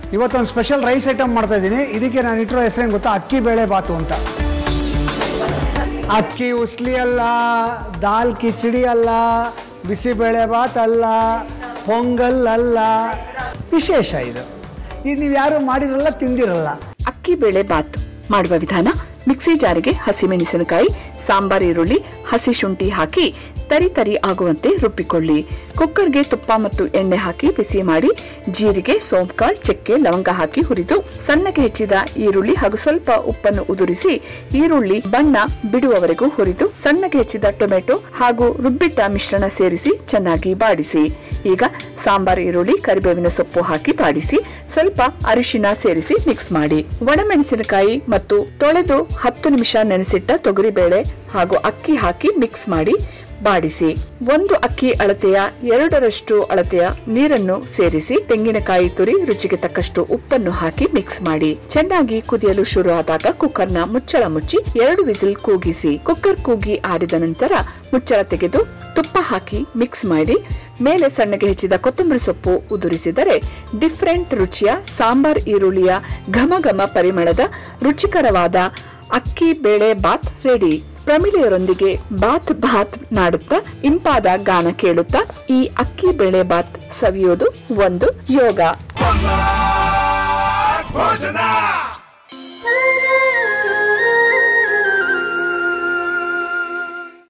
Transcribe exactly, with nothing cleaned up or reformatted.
ಇವತ್ತೊಂದು special rice item ಮಾಡ್ತಾ ಇದ್ದೀನಿ. ಇದಕ್ಕೆ ನಾನು ಇಟ್ಟಿರೋ ಹೆಸರೇನು ಗೊತ್ತಾ? ಅಕ್ಕಿ ಬೇಳೆ ಬಾತು ಅಂತ. ಅಕ್ಕಿ ಉಸ್ಲಿ ಅಲ್ಲ, ದಾಲ್ ಕಿಚಡಿ ಅಲ್ಲ, ಬಿಸಿಬೇಳೆ ಬಾತ್ ಅಲ್ಲ, ಪೊಂಗಲ್ ಅಲ್ಲ. ವಿಶೇಷ ಇದು. ಇದು ನೀವು ಯಾರು ಮಾಡಿರಲ್ಲ, ತಿಂದಿರಲ್ಲ. ಅಕ್ಕಿ ಬೇಳೆ ಬಾತ್ ಮಾಡುವ ವಿಧಾನ: ಮಿಕ್ಸಿ ಜಾರಿಗೆ ಹಸಿಮೆಣಸಿನಕಾಯಿ, ಸಾಂಬಾರ್ ಈರುಳ್ಳಿ, ಹಸಿ ಶುಂಠಿ ಹಾಕಿ ತರಿ ತರಿ ಆಗುವಂತೆ ರುಬ್ಬಿಕೊಳ್ಳಿ. ಕುಕ್ಕರ್ಗೆ ತುಪ್ಪ ಮತ್ತು ಎಣ್ಣೆ ಹಾಕಿ ಬಿಸಿ ಮಾಡಿ ಜೀರಿಗೆ, ಸೋಂಪುಕಾಳು, ಚಕ್ಕೆ, ಲವಂಗ ಹಾಕಿ ಹುರಿದು ಸಣ್ಣಗೆ ಹೆಚ್ಚಿದ ಈರುಳ್ಳಿ ಹಾಗೂ ಸ್ವಲ್ಪ ಉಪ್ಪನ್ನು ಉದುರಿಸಿ ಈರುಳ್ಳಿ ಬಣ್ಣ ಬಿಡುವವರೆಗೂ ಹುರಿದು ಸಣ್ಣಗೆ ಹೆಚ್ಚಿದ ಟೊಮೆಟೊ ಹಾಗೂ ರುಬ್ಬಿಟ್ಟ ಮಿಶ್ರಣ ಸೇರಿಸಿ ಚೆನ್ನಾಗಿ ಬಾಡಿಸಿ. ಈಗ ಸಾಂಬಾರ್ ಈರುಳ್ಳಿ, ಕರಿಬೇವಿನ ಸೊಪ್ಪು ಹಾಕಿ ಬಾಡಿಸಿ ಸ್ವಲ್ಪ ಅರಿಶಿನ ಸೇರಿಸಿ ಮಿಕ್ಸ್ ಮಾಡಿ. ಒಣಮೆಣಸಿನಕಾಯಿ ಮತ್ತು ತೊಳೆದು ಹತ್ತು ನಿಮಿಷ ನೆನೆಸಿಟ್ಟ ತೊಗರಿಬೇಳೆ ಹಾಗೂ ಅಕ್ಕಿ ಹಾಕಿ ಮಿಕ್ಸ್ ಮಾಡಿ ಬಾಡಿಸಿ. ಒಂದು ಅಕ್ಕಿ ಅಳತೆಯ ಎರಡರಷ್ಟು ಅಳತೆಯ ನೀರನ್ನು ಸೇರಿಸಿ ತೆಂಗಿನಕಾಯಿ ತುರಿ, ರುಚಿಗೆ ತಕ್ಕಷ್ಟು ಉಪ್ಪನ್ನು ಹಾಕಿ ಮಿಕ್ಸ್ ಮಾಡಿ. ಚೆನ್ನಾಗಿ ಕುದಿಯಲು ಶುರು ಆದಾಗ ಕುಕ್ಕರ್ನ ಮುಚ್ಚಳ ಮುಚ್ಚಿ ಎರಡು ವಿಸಿಲ್ ಕೂಗಿಸಿ. ಕುಕ್ಕರ್ ಕೂಗಿ ಆರಿದ ನಂತರ ಮುಚ್ಚಳ ತೆಗೆದು ತುಪ್ಪ ಹಾಕಿ ಮಿಕ್ಸ್ ಮಾಡಿ ಮೇಲೆ ಸಣ್ಣಗೆ ಹೆಚ್ಚಿದ ಕೊತ್ತಂಬರಿ ಸೊಪ್ಪು ಉದುರಿಸಿದರೆ ಡಿಫರೆಂಟ್ ರುಚಿಯ ಸಾಂಬಾರ್ ಈರುಳ್ಳಿಯ ಘಮ ಘಮ ಪರಿಮಳದ ರುಚಿಕರವಾದ ಅಕ್ಕಿ ಬೇಳೆ ಬಾತ್ ರೆಡಿ. ಪ್ರಮಿಳೆಯರೊಂದಿಗೆ ಬಾತ್ ಬಾತ್ ನಾಡುತ್ತಾ ಇಂಪಾದ ಗಾನ ಕೇಳುತ್ತಾ ಈ ಅಕ್ಕಿ ಬೇಳೆ ಬಾತ್ ಸವಿಯೋದು ಒಂದು ಯೋಗ.